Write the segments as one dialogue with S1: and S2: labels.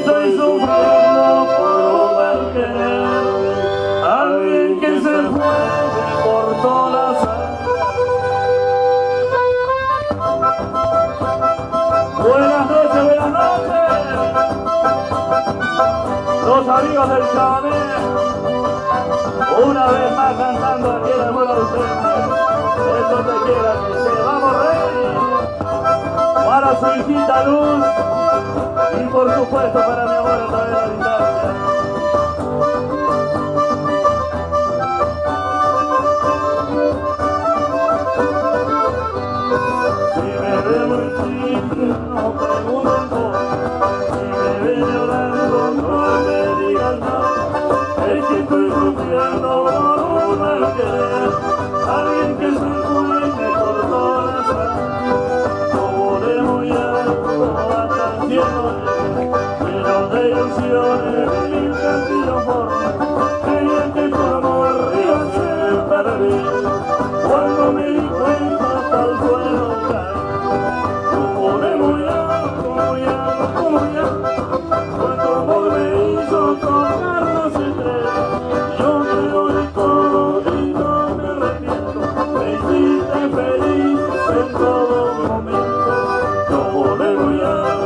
S1: estoy sufriendo por un mal querer, alguien que se fue me cortó la sangre. Buenas noches, buenas noches. Los amigos del chamamé, una vez más cantando aquí en el vuelo ausente. Esto te quiera que se vamos rey. Para su hijita Luz y por supuesto para mi amor a través de la distancia. Si me ve muy triste no pregunten por, si me ve llorando no me digan nada, es que estoy sufriendo por un mal querer, alguien que se fue y me cortó la sangre. No volemos ya hasta el cielo lleno de ilusiones, mil castillos formas, creía que tu amor iba a ser para mí, cuando me di cuenta hasta el suelo cae. No volemos ya, cuando amor me hizo tocar las estrellas, yo creo en todo y no me arrepiento, me hiciste feliz en todo momento. No volemos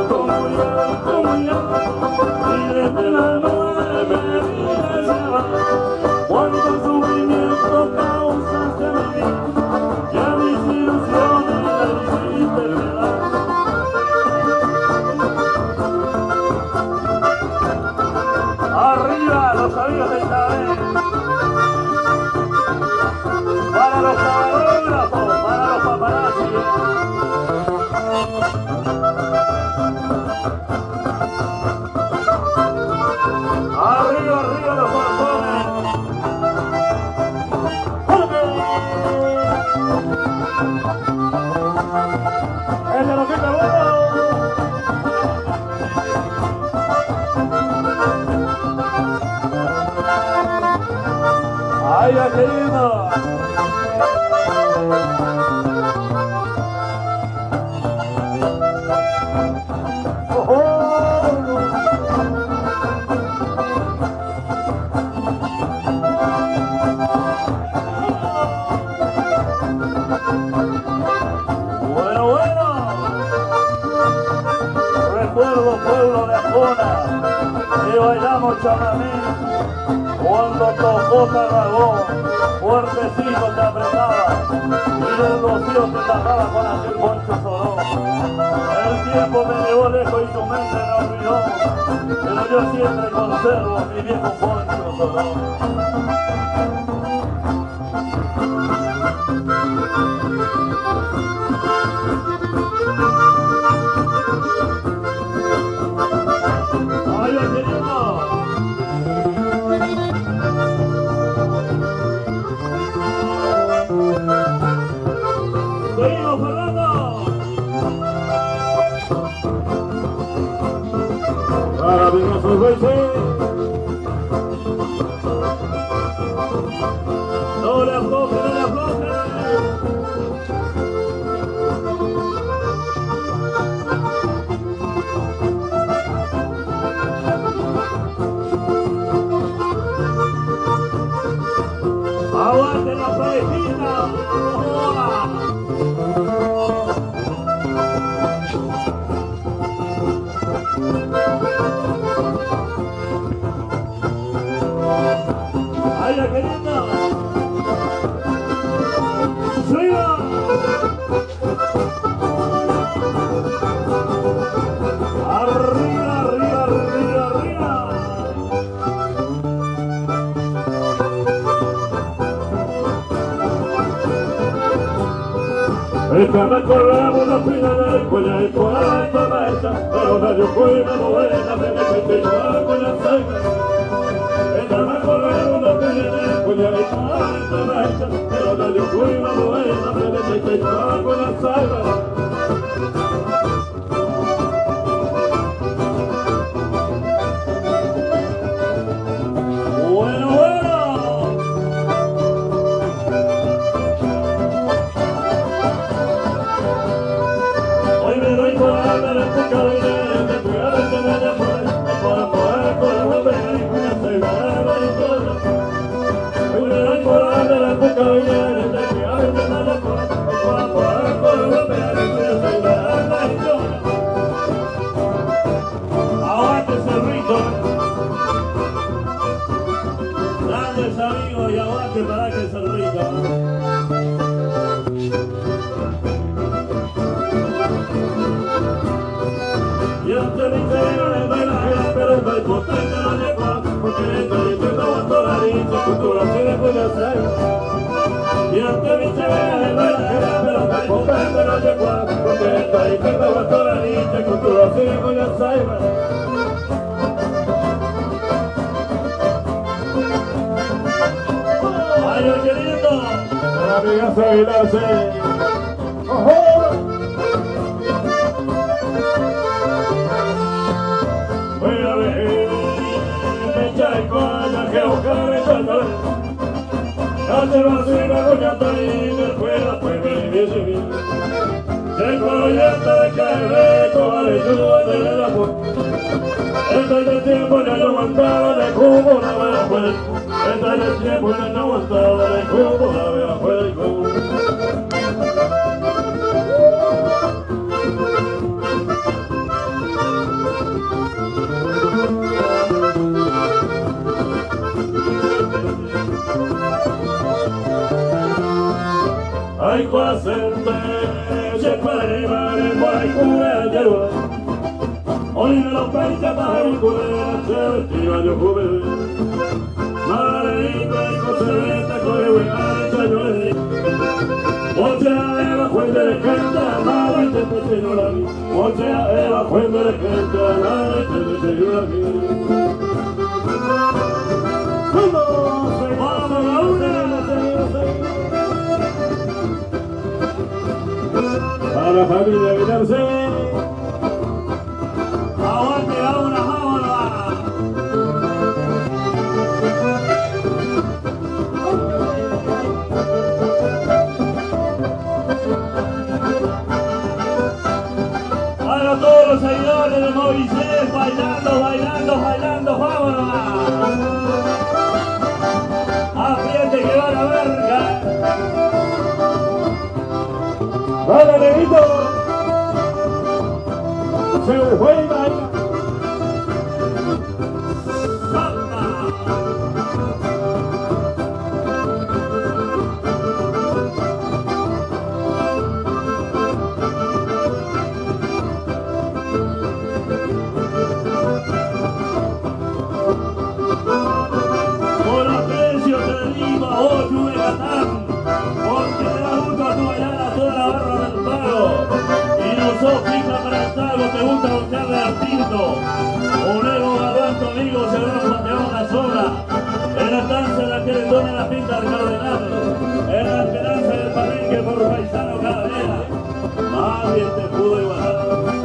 S1: ya, y desde la noche me vida se va, cuánto sufrimiento causaste a mi vida, y a mis ilusiones las hiciste pedazos. Arriba los amigos del chamamé, para los camarógrafos, para los paparazzi. Arriba, arriba los corazones. ¡El de los que ¡ay, qué lindo! Recuerdo pueblo de Ajona, que bailamos chamamé, cuando tocó Tarragón, fuertecito te apretaba, y el rocío te tapaba con aquel poncho sorón. El tiempo me llevó lejos y tu mente me olvidó, pero yo siempre conservo mi viejo poncho sorón. ¡ay, qué lindo! ¡Seguimos, Fernando! ¡Maravillosos besos! ¡No le afloje, no le afloje! ¡aguante la parejita! ¡Hola! ¡ay, qué lindo! ¡Siga! ¡arriba, arriba, arriba, arriba! Esta corremos la fila del cuello y por alta marcha, pero nadie fue una novela de repente yo con la sangre. Esta corremos la fila del cuello y por alta marcha, pero nadie fue una novela de repente yo con la sangre. Hoy me doy por alta la época de potente de cuá, porque estoy diciendo cuando la dice, cultura se le puede hacer. Y ante mi se ve de la pero estoy potente de cuá, porque estoy diciendo cuando la dice, cultura se le puede hacer. ¡Ay, qué lindo! La amiga Aguilar, sí. ¡Ojo! Voy a ver, me chaico a la que buscar el chandal. Ya se va a hacer la coñata y después la puede vivir. Tengo la llanta de caer, toda la ayuda de la puerta. Estoy de tiempo ya no aguantaba de cubo la vea fuera. Estoy de tiempo ya no aguantaba de cubo la vea fuera. Hay que hacerte, se para llevar el guaycura de agua. Hoy me los países para el cura, se vestiva de juvenil. Mareito y cosereta, corehuegar y chayones. Mochea Eva, juez de la canta, nada y te peseño la vi. Mochea Eva, juez de la canta, nada y te peseño la vi. ¡Vamos a una! A la familia Guinarse. Aguante a una, vámonos. Para todos los seguidores de Moisés, bailando, bailando, bailando, vámonos. Apriete que va la verga. ¡Vale, negrito! ¡Se fue y baila! Por aprecio te digo a vos, Yucatán, porque te da gusto a tu bailar toda la barra del palo. Y no sos fija para el trago, te gusta buscarle al tinto. Un ego galán, tu amigo, se va a patear la sola. En la danza en la que le toma la pinta al cardenal. En la esperanza del palenque por paisano cada día. Nadie te pudo igualar.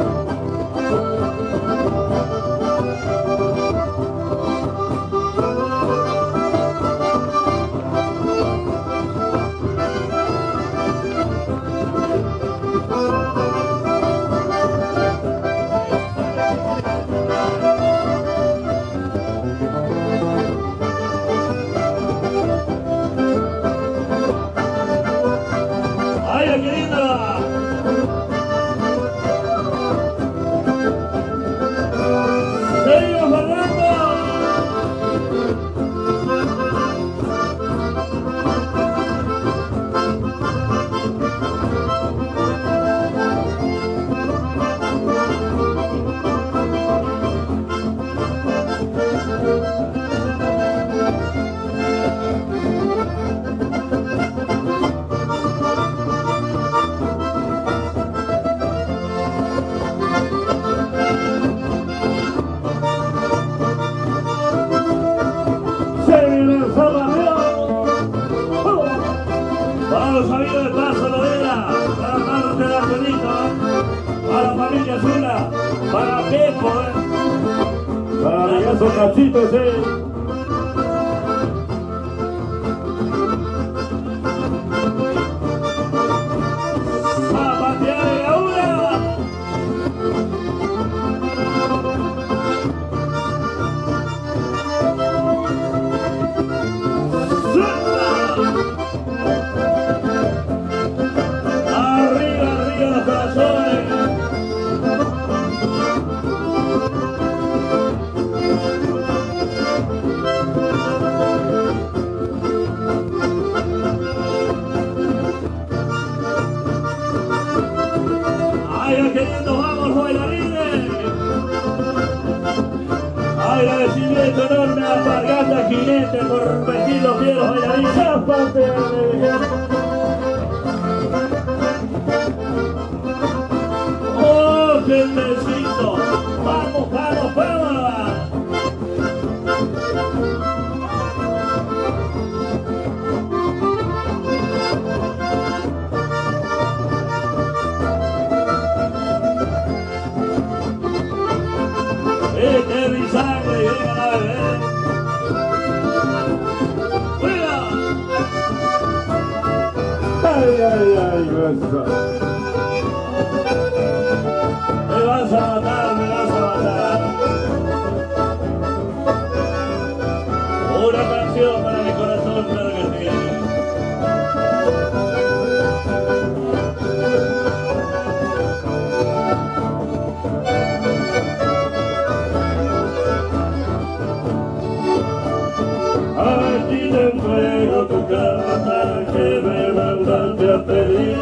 S1: Para los amigos de Plaza Lodera, para Marta de Argenito, para la familia Zula, para Pepo, para amigazo Cachito, sí. Agradecimiento enorme a Alpargata Jinete por vestir los fieros bailarines. ¡Zápate! ¡Oh, qué besito! ¡Vamos, vamos, vamos! Este es mi sangre y vengan a beber. ¡Fuera!
S2: Ay, ay, ay, gracias.
S1: Me vas a matar, me vas a matar. Una canción para mi corazón, claro que sí. Aquí te entrego tu carta que me mandaste a pedir.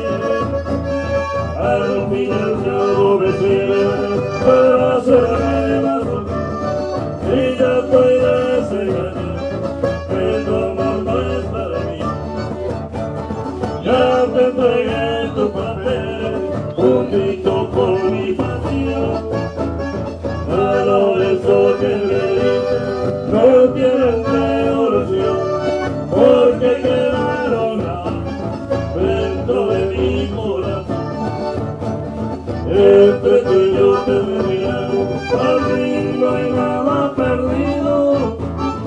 S1: Al final yo me sirve para hacerme más feliz. Y ya estoy desengañado, que tu amor no es para mí. Ya te entregué tu papel, juntito con mi pasión. A lo eso que le dije, no tienen devolución, porque quedaron dentro de mi corazón. Entre tú y yo te veríamos, al fin no hay nada perdido.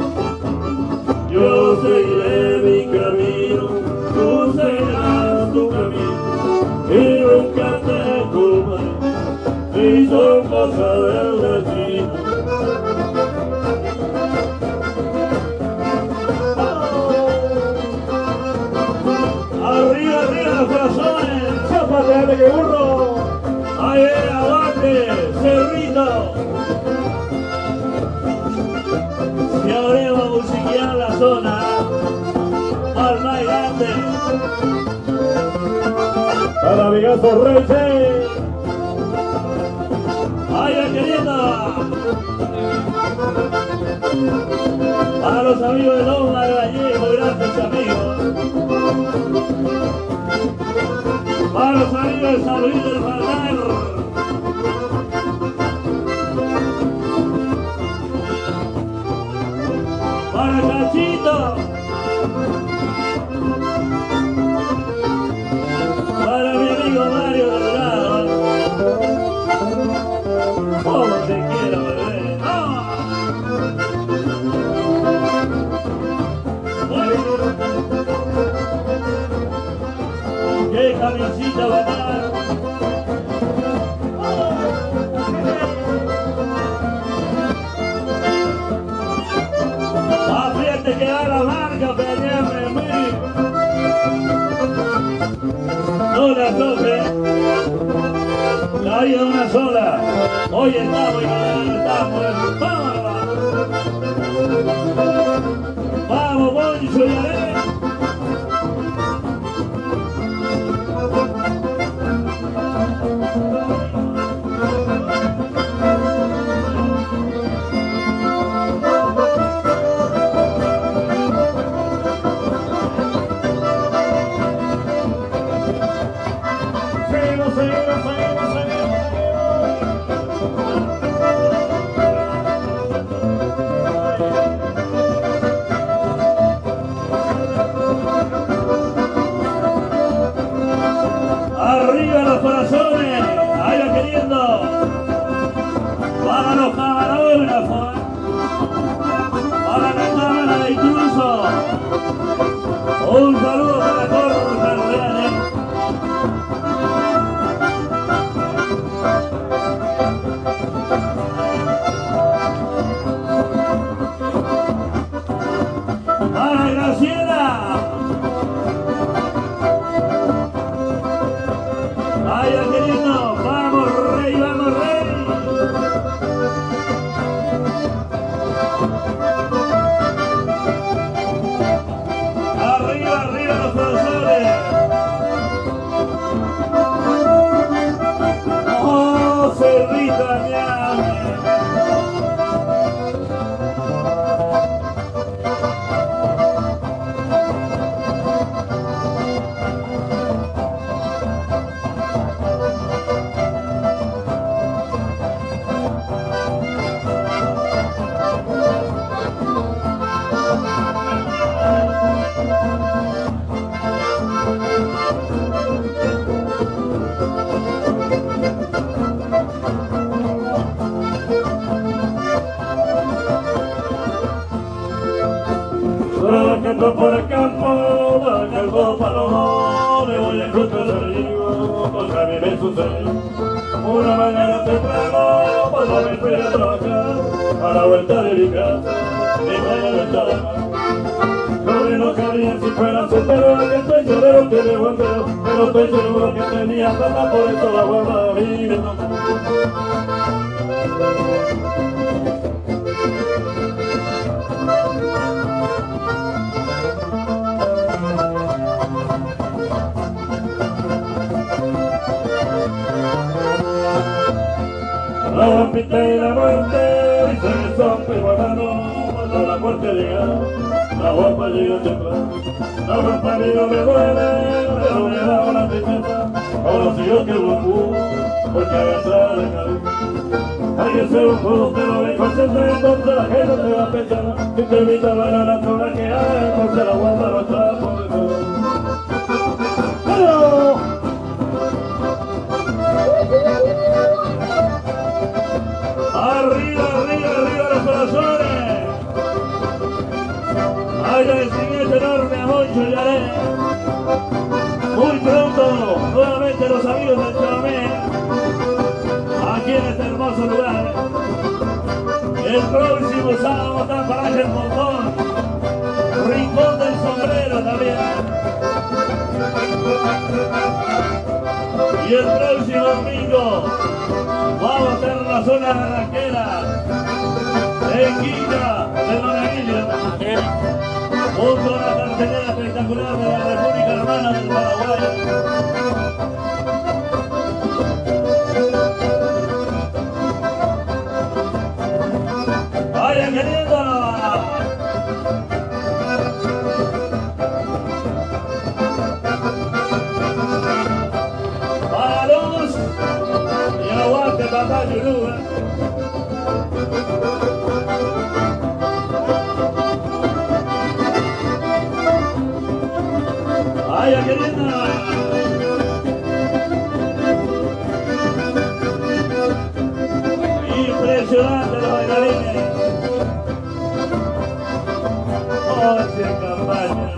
S1: Yo seguiré mi camino, tú seguirás tu camino, y nunca te culparé, y son cosas del destino. Arriba, arriba los corazones,
S2: ¡Zápate, dale que burro!
S1: ahí aguante, Cerrito. Y ahora vamos a musiquear la zona, al más grande.
S2: Para amigazo Reyes.
S1: ¡Ay, querida! Para los amigos de Loma Gallego, grandes amigos. Para los amigos de San Luis del Palmar. Para Cachito. Para mi amigo Mario Delgado. ¿Cómo te quiero, bebé? ¡Ah! ¡Qué camisita bacana! ¡Apriete que da la marca, peñame, no la toque! La vida una sola. Hoy estamos y mañana estamos. ¡Vamos! ¡Vamos, Boncho y Ale! ando por el campo para los dos, le voy a encontrar el río, porque a mí me sucedió. Una mañana temprano, cuando me fui a trabajar, a la vuelta de mi casa, mi madre estaba mal. Yo no cabía si fuera soltero, que estoy seguro que le volteo, pero estoy seguro que tenía plata, por eso la guarda a mí. La bombita y la muerte dicen que son peruanos. Cuando la muerte llega, la guapa llega temprano. La guapa a mí no me duele, pero me da una tristeza. Ahora sí yo que lo porque agacha de cabeza. Hay que ser un juego, pero me concentra, entonces la gente te va a pensar. Si te invita a bailar la zona que hay, entonces la guapa no está por detrás. ¡Pero! Arriba, arriba, arriba los corazones. Agradecimiento enorme a Moncho Yaré. Muy pronto, nuevamente los amigos del Chamamé, aquí en este hermoso lugar. El próximo sábado está en Paraje El Montón, Rincón del Sombrero también. Y el próximo domingo vamos a estar en la zona arranquera, en Quilla de Don Emilio, junto a una cartelera espectacular de la República Hermana del Paraguay. ¡Vaya queriendo! ¡Para luz! Y aguante papá Yulú, ¡Vaya queriendo! Impresionante los bailarines. ¡Oh, qué campaña!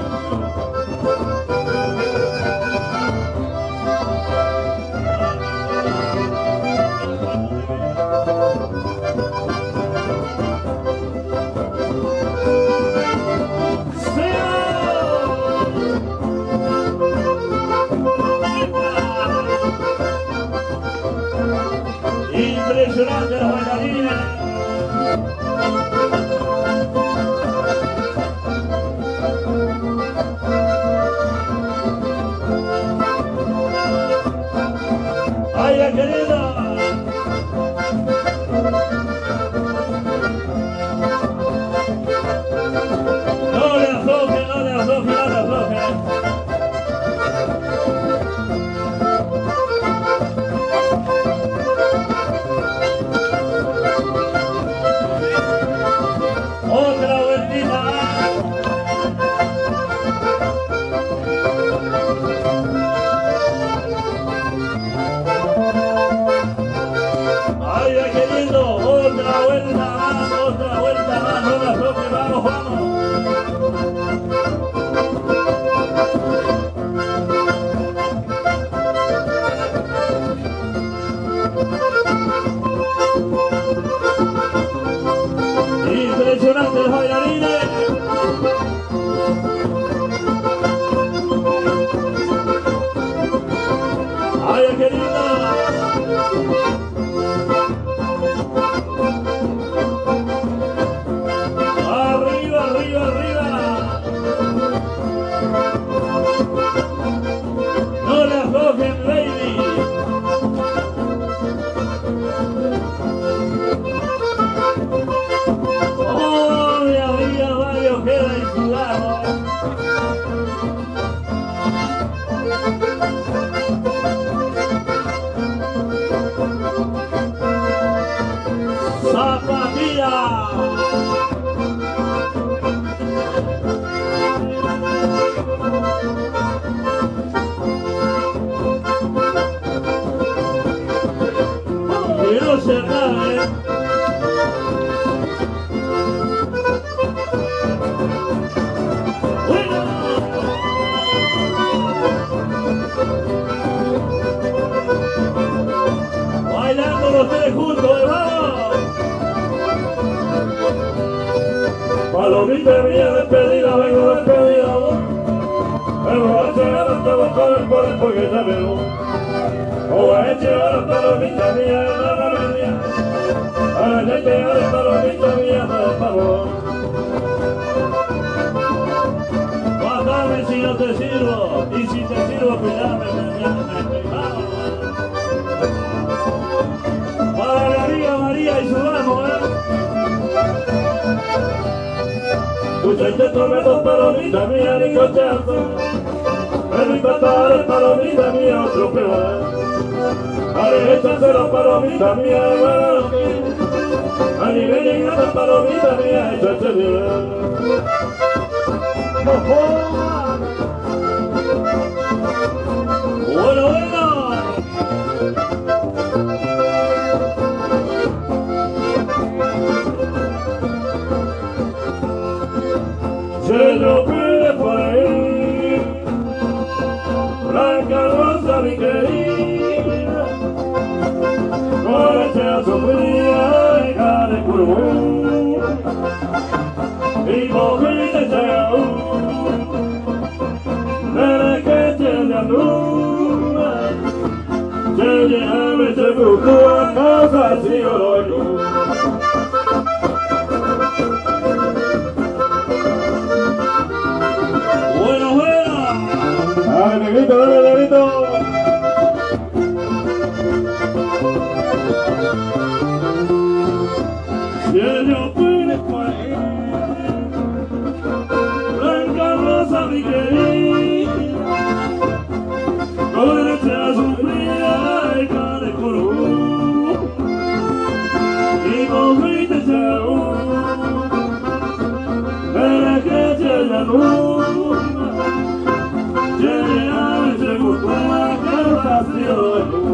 S1: Impresionante los bailarines. ¡Vaya querida! No le afloje, no le afloje, no le afloje. Otra vueltita. Ay, qué lindo. Otra vuelta más, no me afloje, vamos, vamos. Impresionante los bailarines. ¡Ay, qué linda! Palomita mía despedida, vengo despedida. Me voy a llegar hasta buscar el cuerpo que ya veo. Me voy a llegar hasta la palomita mía de la media. A llegar hasta la palomita mía de favor. Mátame si no te sirvo, y si te sirvo, cuidame, vamos. Para mi amiga María y su amo, Escucha y te tomé dos palomitas mías ni cochazo. Me lo impactaré palomita mía otro peor. Haré échase las palomitas mías de bueno que a nivel en esta palomita mía échase bien. Bueno, bueno. Se lo pide por ahí, blanca rosa mi querida, con esa sofría hija de curvú, y cogida ya nena que tiene luna, se lleve se buscó a casa si yo lo hago. Dale, negrito, dale, negrito. Si ella puede por ahí, blanca rosa mi querida, con esa sufrida hija de color, y cogiste ya para que se la luna. Se buscó una canción.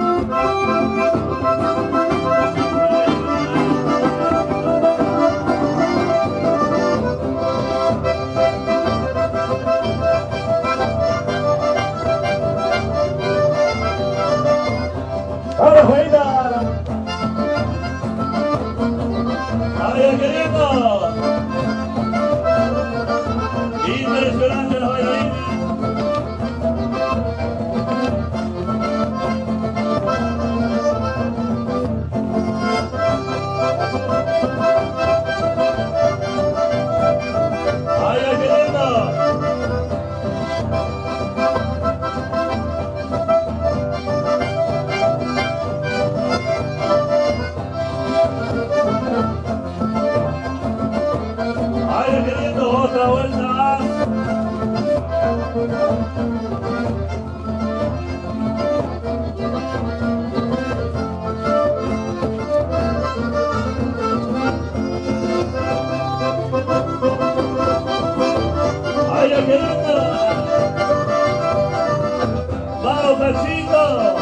S1: ¡Ahora, Juanita! ¡Adiós, querido! Impresionante los bailarines. Otra vuelta. ¡Ay, qué lindo! ¡Vamos, Pechito!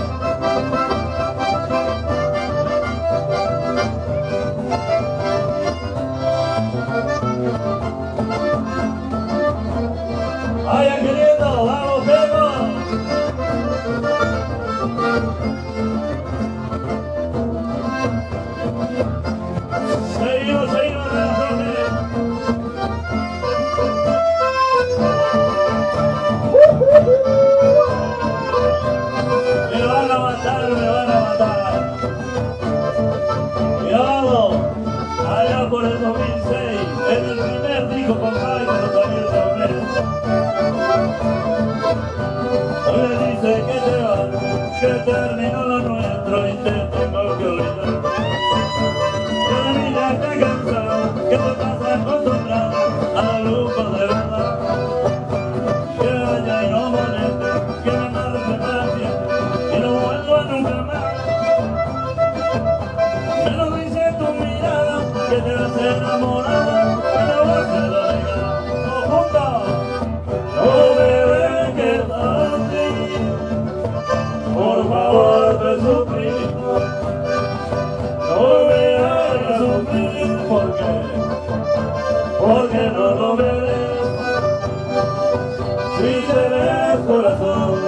S1: ¡Ay, querido! ¡Vamos, Pedro! Seguimos, seguimos, me van a matar, me van a matar. Cuidado, allá por el 2006, en el primer disco con Jaime nos salió el torneo. Hoy le dice que te vas, que terminó lo nuestro y te tengo que olvidar. Que la niña está cansada, que te estás acostumbrada a lujo de verdad. Que vaya y no moleste, que me marche para siempre y no vuelva nunca más. Me lo dice tu mirada, que te vas enamorada, que no vas a la negra. ¡Todos juntos! No me dejes así, por favor te suplico. No me hagas sufrir, porque no lo mereces. Si tenés corazón,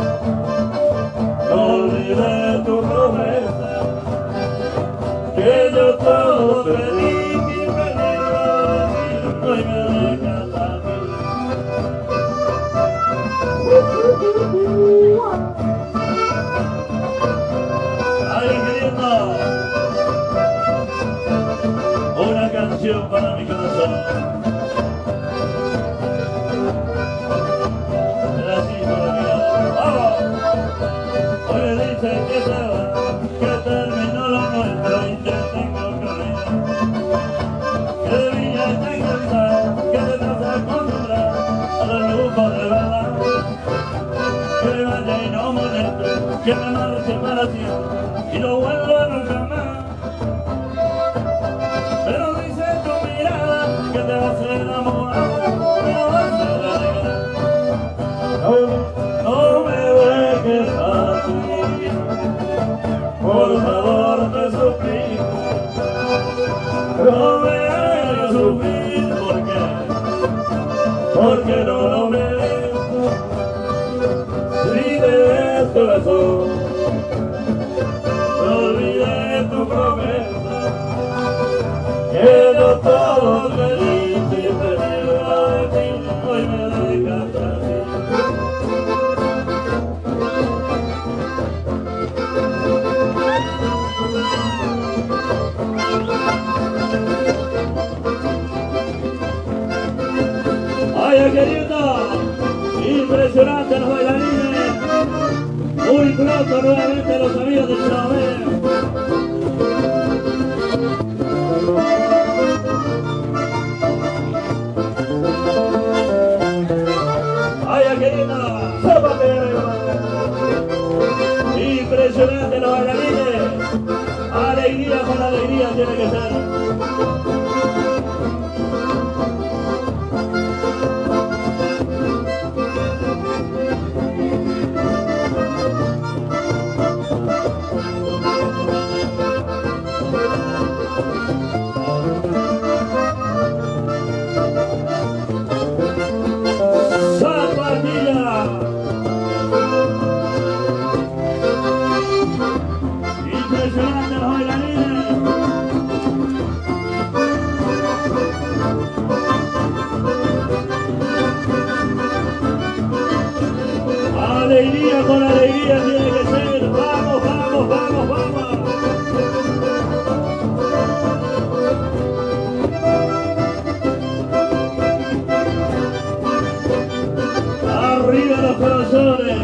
S1: no olvides tu promesa, que yo todo te di mi peligro. canción para mi corazón. Pedacito de mi alma. ¡Vamos! Hoy me dicen que se va, que terminó lo nuestro y te tengo que olvidar. Que debía estar cansada, que te vas a acostumbrar a los lujos de verdad. Que me vaya y no moleste, que me marche para siempre y no vuelva nunca más. Pero dice tu mirada que te vas a enamorar, me vas a alegrar. No me dejes así, por favor te suplico. No me hagas sufrir, porque no lo merezco. Si te des corazón, no olvides tu promesa, que no todo feliz y te libra de ti, hoy me dejas así. ¡Ay, querido! Impresionante los bailarines. Muy pronto nuevamente los amigos del Chávez. ¡Ay, querida! Impresionante los bailarines. Alegría con alegría tiene que ser. Impresionante los bailarines. Alegría con alegría tiene que ser. Vamos, vamos, vamos, vamos. Arriba los corazones.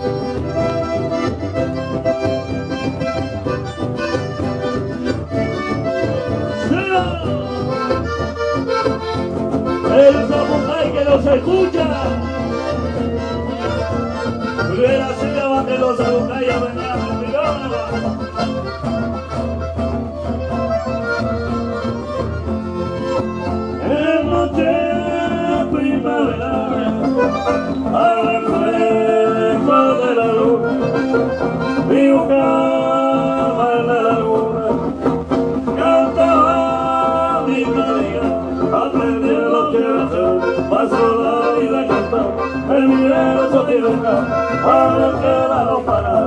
S1: El Zapucay que nos escucha. De la sílaba de los Zapucay a venir en noche primaveral, al reflejo de la luna, dibujaba en la laguna, cantaba mi María, aprendí lo que hacer, pasó la vida cantando, el universo tiene un campo, ahora queda no parar.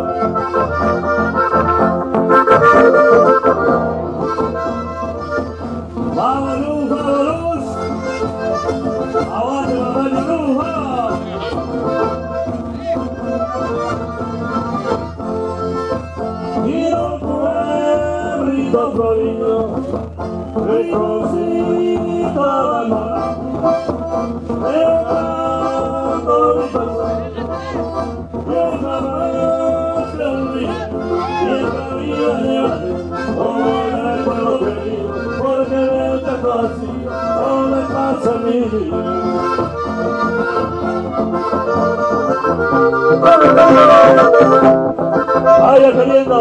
S1: ¡Vámonos, vámonos! ¡Aguante, mamá, luja! Y un pueblito florido, rinconcito abandonado, dejando mi pasado, yo jamás te olvidé, y esta vida de antes, como el recuerdo querido, porque verte así, no me pasa mi vida. ¡Vaya queriendo!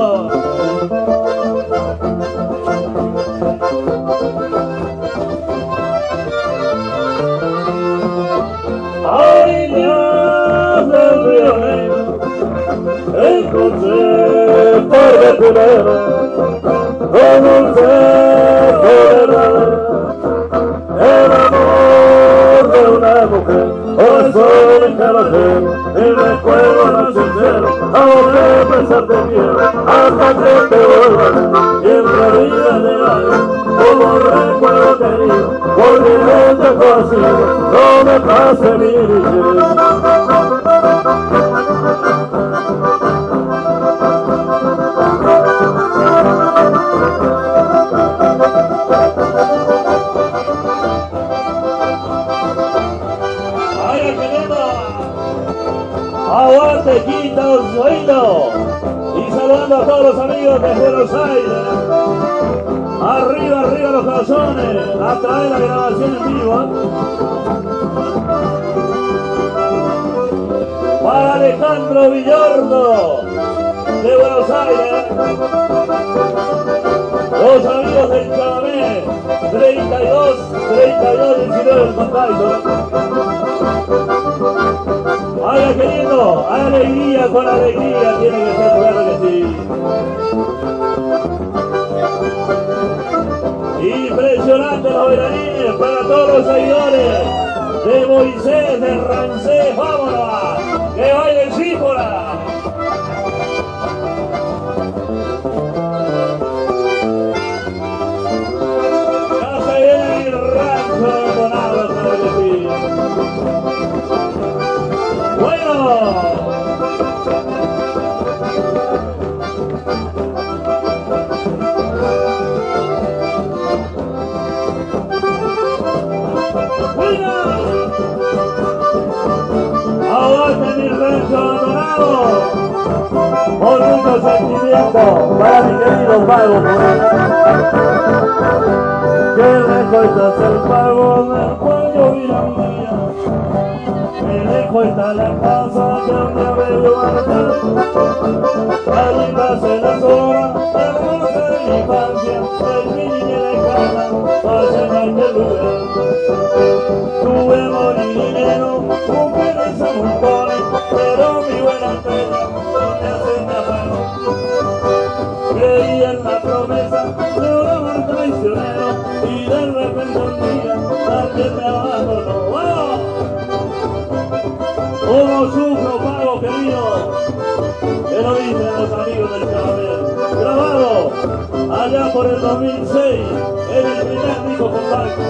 S1: ¡Ay, Dios del Río Negro! Encontré por vecunero con un seco verdadero, el amor de una mujer, hoy soy carajero y recuerdo lo sincero, ahora empezar te quiero hasta que te vuelva y en la vida llegaré como recuerdo querido, por mi gente conocido, no me pase mi vida. Aguante Quinta Oído. Y saludando a todos los amigos de Buenos Aires. Arriba, arriba los corazones. A través de la grabación en vivo. Para Alejandro Villordo de Buenos Aires. Los amigos del Chamamé. 32, 19 el contacto. Vaya queriendo, alegría con alegría, tiene que ser, claro que sí. Impresionante los bailarines para todos los seguidores de Moisés, de Rancés, vámonos, que baile el Sífora. Ya se viene el rancho abandonado, claro que sí. Aguante mi rancho abandonado, con mucho sentimiento para mi querido Pago. Que lejos estás el Pago del cuello y la mía. Que lejos está la casa que un día me vio marchar. Allí pasé las horas hermosas de mi infancia, el mi niña lejana, pasé en aquel lugar. Tuve amor y dinero, mujeres a montones, pero mi buena estrella no me hace nada. Creí en la promesa de un amor traicionero y de repente un día alguien me abandonó. ¡Wow! ¿Cómo sufro, Pago querido? Que lo dicen los amigos del Chamamé. Grabado allá por el 2006 en el primer disco compacto.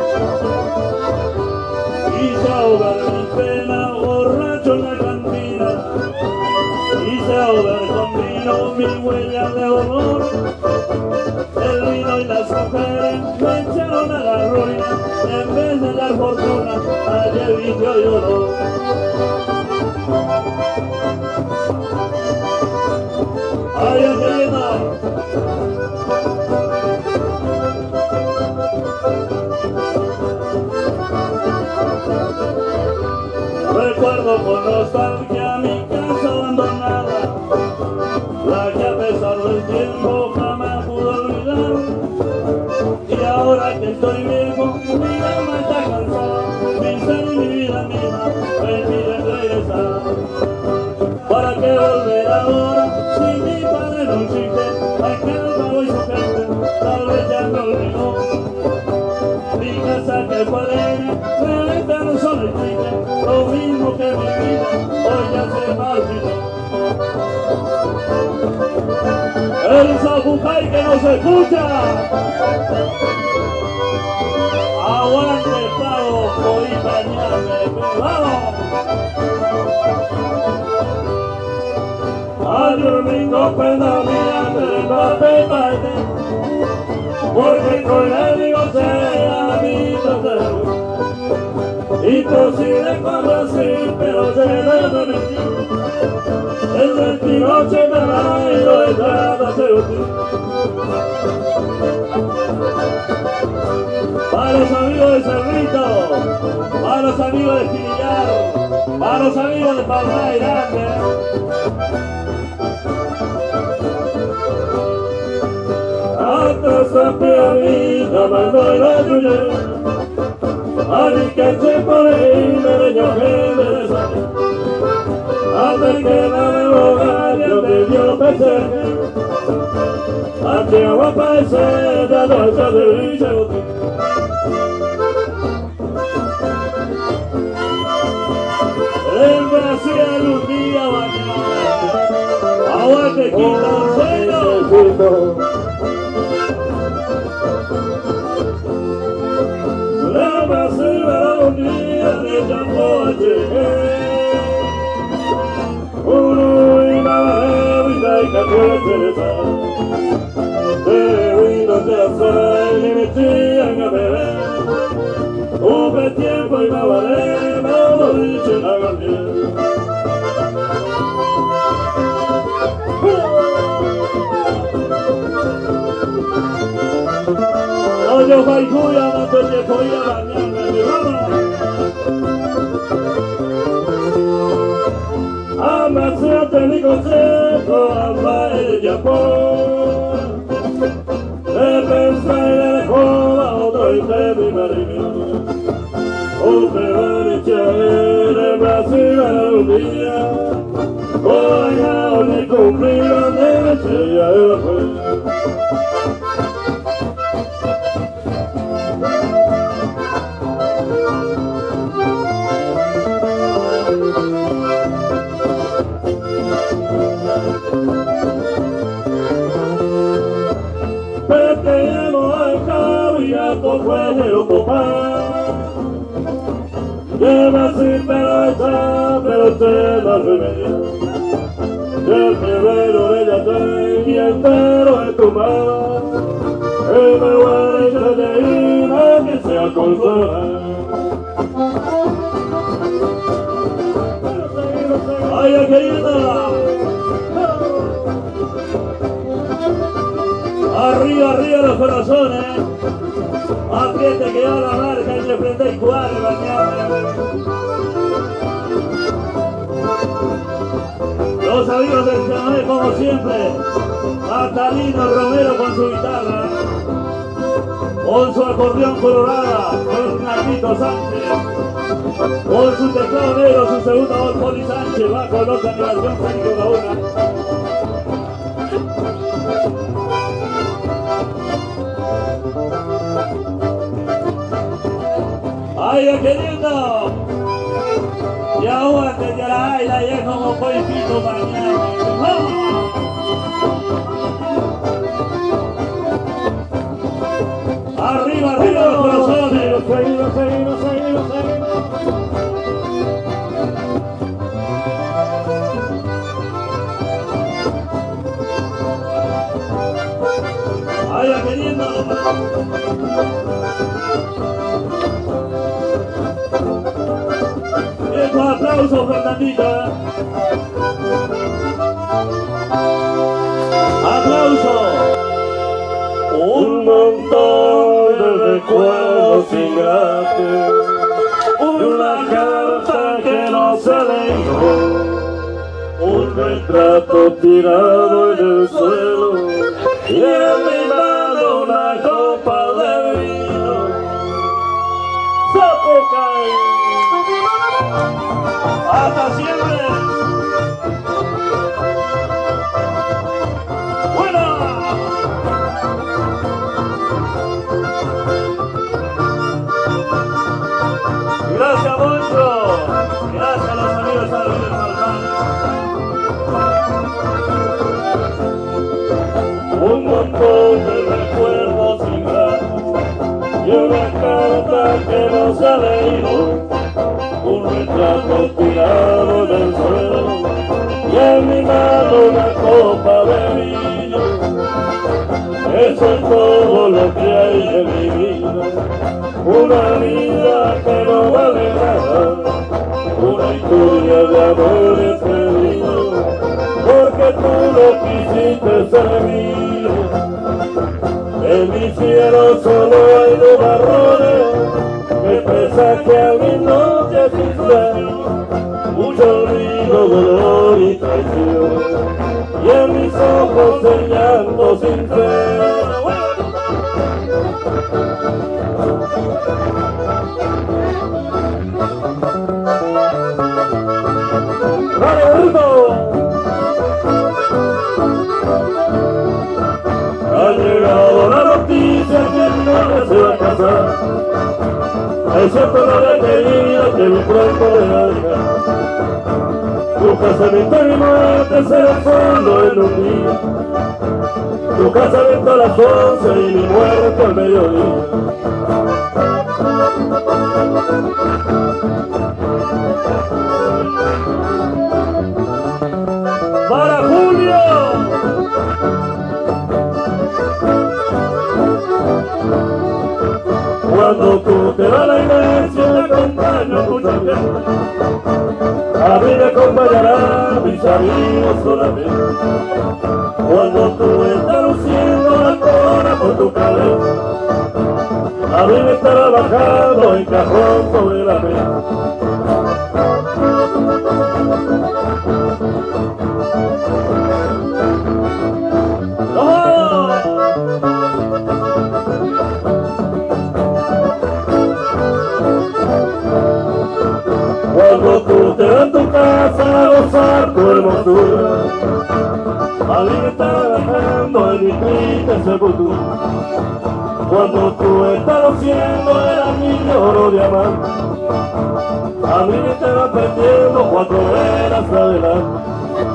S1: Hice ahogar mi pena, borracho en la cantina. Hice ahogar con vino mi huella de honor. El vino y las mujeres me echaron a la ruina. En vez de dar fortuna, hallé vicio y dolor. ¡Ay, Angelina! Recuerdo con nostalgia mi casa abandonada, la que a pesar del tiempo jamás pude olvidar. Y ahora que estoy viejo, mi alma está cansada, mi ser y mi vida misma me piden regresar. ¿Para qué volver ahora si mi padre no existe? Aquel Pago y su gente tal vez ya me olvidó. Mi casa que fue alegre se ve tan sola y triste, lo mismo que mi vida hoy ya se marchitó. El Zapucay que no se escucha. Aguante Pago, podí bañarme, ¡vamos! Ayer mi copena mía de papel baile, porque con él digo sea mi tercero. Imposible conocer, pero se debe mentir. El 28 de mayo de cada segundo. Para los amigos de Cerrito, para los amigos de Quillar, para los amigos de Palmay Grande. Hasta siempre a mí, llamando el ayuné. A mí que se pone me leñó que me desane. Hasta que la devoga ya te dio peseje. Hasta agua paese, ya noche de biche. En Brasil un día bañado, aguante Quinta Oído. La Brasil un día de Chamboche. Uno y la vida y que puede ser. De vino te hace y me chillan a beber. Hubo tiempo y me vale, me lo dicho la gardía. yo Baijuya, no te dejo ir a bañarme, mi mamá. Amasiate mi consejo, ama ella por. De pensar en el joda, otro y de mi marido. Un peor echaré de Brasil a la día. Hoy no le cumplieron de la estrella de la fe. Pequeño al caviato fue el copán. Lleva sin pero está, pero usted no remedia. El primero de ella te y entero es tu mano. El mejor hecho de ira que sea consolar. ¡Ay, querida! Arriba, arriba los corazones. Apriete que da la marca entre 34 mañana. Los amigos del Chanel como siempre. Catalino Romero con su guitarra. Con su acordeón colorada. Con Natito Sánchez. Con su teclado negro, su segunda voz Poli Sánchez. Bajo los animación Félix Gauna. ¡Ay, qué lindo! Y aguante de la aire y es como pollito mañana. ¡Vamos! Arriba, arriba los corazones. Seguimos. ¡Ay, qué lindo! Aplausos, Fernandita. Aplausos. Un montón de recuerdos ingratos. Una carta que no se leyó. Un retrato tirado en el suelo. Y en mi mano una copa de vino. Zapocaí. ¡Hasta siempre! ¡Buena! Gracias, Moncho. Gracias a los amigos de Luis Malván. Un montón de recuerdos ingratos y una carta que no se ha leído. Un retrato tirado en el suelo y en mi mano una copa de vino. Eso es todo lo que hay en mi vida. Una vida que no vale nada. Una historia de amores perdidos. Porque tú no quisiste ser mío. En mi cielo solo hay nubarrones. Que pesa que a mi noche sin sueño, mucho olvido, dolor y traición, y en mis ojos el llanto sin fe. ¡Vale, Bruto! Ha llegado la noticia que mi novia se va a casar. Es cierto lo que quería que mi pronto de larga. Tu casamiento y mi muerte será solo en un día. Tu casamiento a las 11 y mi muerte al mediodía. ¡Para Julio! Cuando tú te vas a la iglesia te acompaño mucha gente. A mí me acompañarán mis amigos solamente. Cuando tú estás luciendo la corona por tu cabeza, A mí me está trabajando en cajón sobre la mesa. Cuando tú te vas a tu casa a gozar tu hermosura, a mí me está trabajando en mi triste sepultura. Cuando tú estabas siendo el niño oro diamante, a mí me estaba perdiendo cuando eras adelante.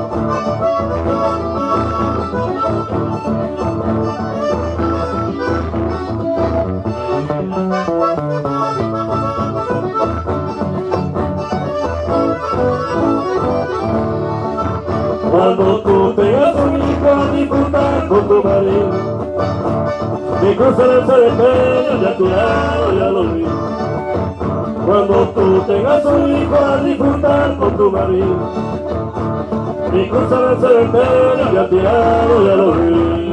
S1: Cuando tú tengas un hijo a disfrutar con tu marido, mi cosa de ser empeño ya a tu lado ya lo olvido. Cuando tú tengas un hijo a disfrutar con tu marido, mi cosa de ser empeño ya a tu lado ya lo olvido.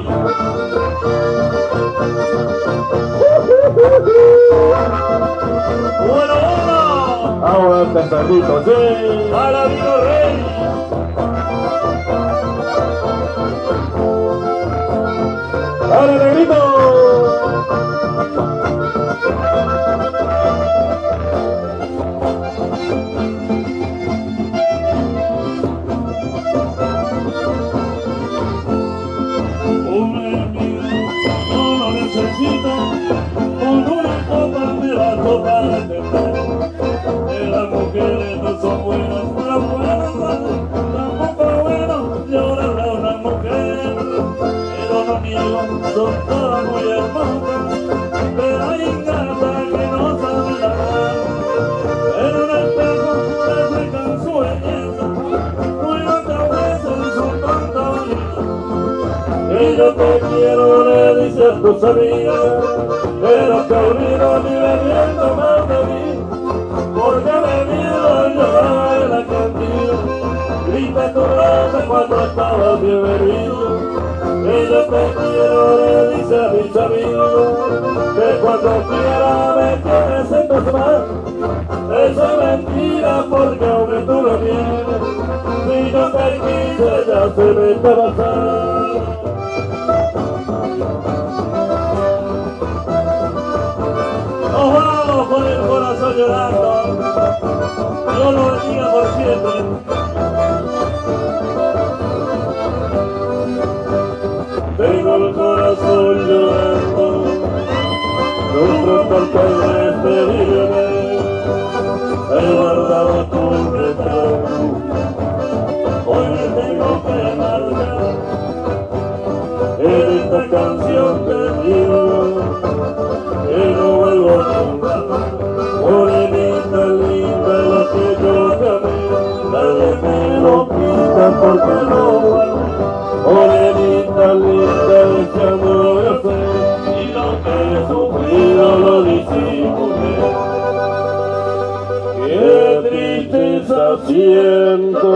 S1: Bueno, bueno.
S2: Aguanta, Sandito, sí.
S1: Para amigo rey.
S2: ¡Dale, negrito!
S1: Un enemigo no lo necesito, con una copa me basto para entender que las mujeres no son buenas, tampoco bueno llorar a una mujer, pero no niego, son todas muy hermosas, pero hay ingratas que no saben amar. En un espejo reflejan su belleza, muy otras veces son tontas bonitas. Y yo te quiero, le dice a tus amigas, pero te olvido ni bebiendo más de mí, porque me miedo llorar en la cantina, grita tu nombre cuando estabas bien bebido. Y yo te quiero, le dice a mis amigos, que cuando quiera me tienes en tus manos. Eso es mentira porque aunque tú lo tienes, si yo te quise ya se me está pasando. Nos vamos con el corazón llorando, Dios lo bendiga por siempre. Tengo el corazón llorando, sufro tanto al despedirme, he guardado tu retrato, hoy me tengo que marchar. En esta canción te digo que no vuelvo nunca, morenita linda lo que yo amé, nadie me lo quita porque no vale. Morenita linda ese amor yo sé, y lo que he sufrido lo disimulé. Qué tristeza siento,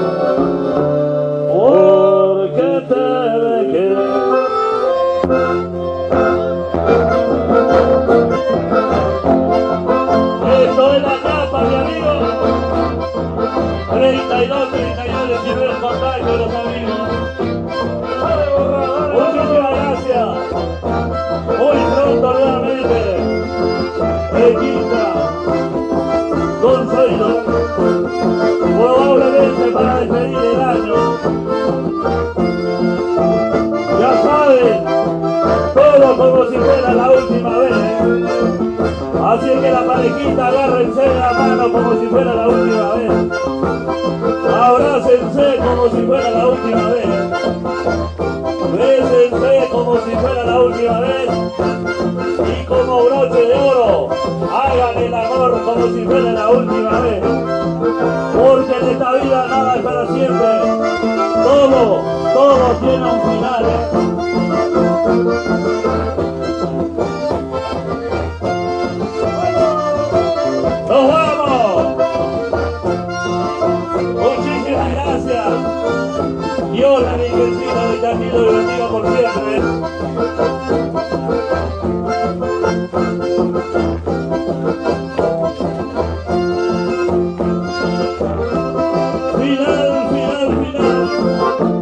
S1: porque te dejé. Esto es la tapa, mi amigo. 32, 39, si no es contacto de los amigos. Muchísimas gracias. Muy pronto nuevamente, Equita, Consuelo, probablemente para despedir el año. Ya saben, todo como si fuera la última vez. Así es que la parejita agárrense de la mano como si fuera la última vez. Abrácense como si fuera la última vez. Bésense como si fuera la última vez. Y como broche de oro, hagan el amor como si fuera la última vez. Porque en esta vida nada es para siempre. Todo tiene un final. ¡Nos vamos! Muchísimas gracias. Dios la Virgencita de Taquito y bendiga por siempre. al final.